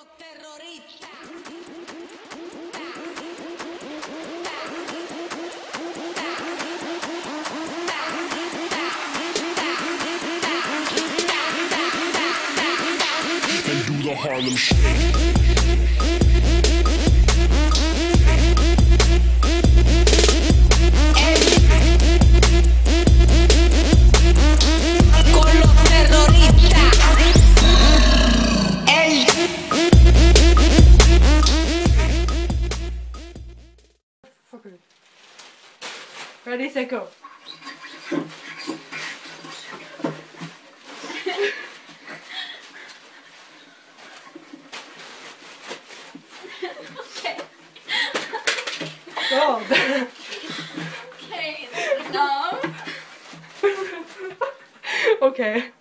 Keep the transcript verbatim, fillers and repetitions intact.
los terroristas. And do the Harlem Shake. Ready, set, go. Okay. Go. Okay, enough. Okay.